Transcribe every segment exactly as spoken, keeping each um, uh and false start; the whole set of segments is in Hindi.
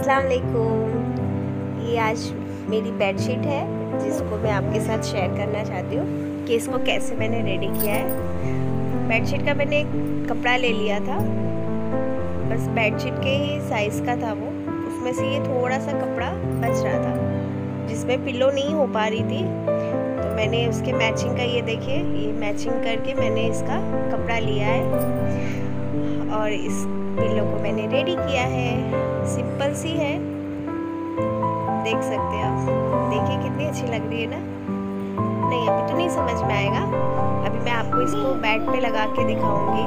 अस्सलाम वालेकुम। ये आज मेरी बेडशीट है जिसको मैं आपके साथ शेयर करना चाहती हूँ कि इसको कैसे मैंने रेडी किया है। बेडशीट का मैंने एक कपड़ा ले लिया था, बस बेडशीट के ही साइज़ का था वो। उसमें से ये थोड़ा सा कपड़ा बच रहा था जिसमें पिल्लो नहीं हो पा रही थी, तो मैंने उसके मैचिंग का ये देखिए ये मैचिंग करके मैंने इसका कपड़ा लिया है और इस पिल्लो को मैंने रेडी किया है। सिंपल सी है, देख सकते हैं आप। देखिए कितनी अच्छी लग रही है ना। नहीं अभी तो नहीं समझ में आएगा, अभी मैं आपको इसको बेड पे लगा के दिखाऊंगी।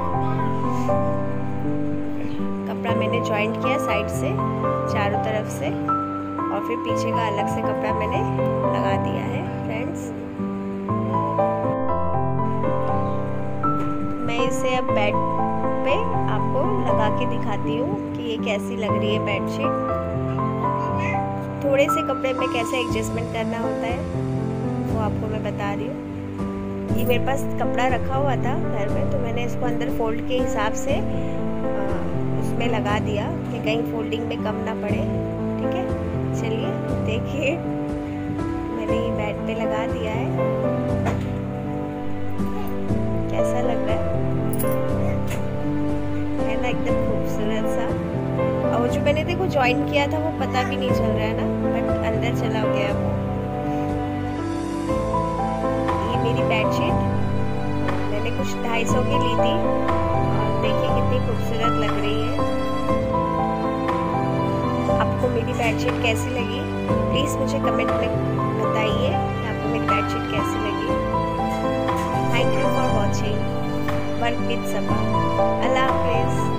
कपड़ा मैंने जॉइंट किया साइड से चारों तरफ से और फिर पीछे का अलग से कपड़ा मैंने लगा दिया है। फ्रेंड्स मैं इसे अब बेड पे आपको लगा के दिखाती हूँ कि ये कैसी लग रही है बेडशीट। थोड़े से कपड़े में कैसे एडजस्टमेंट करना होता है वो आपको मैं बता रही हूँ। ये मेरे पास कपड़ा रखा हुआ था घर में, तो मैंने इसको अंदर फोल्ड के हिसाब से आ, उसमें लगा दिया कि कहीं फोल्डिंग में कम ना पड़े। ठीक है, चलिए देखिए मैंने ये बेड पे लगा दिया है। कैसा लग रहा है है ना, एकदम खूबसूरत सा। और जो मैंने देखो ज्वाइन किया था वो पता भी नहीं चल रहा है ना, बट अंदर चला गया वो। ये मेरी बेडशीट मैंने कुछ ढाई सौ की ली थी और देखिए कितनी खूबसूरत लग रही है। आपको मेरी बेडशीट कैसी लगी प्लीज़ मुझे कमेंट में बताइए कि आपको मेरी बेडशीट कैसी लगी। Thank you for watching work with Saba. Allah हाफिज़।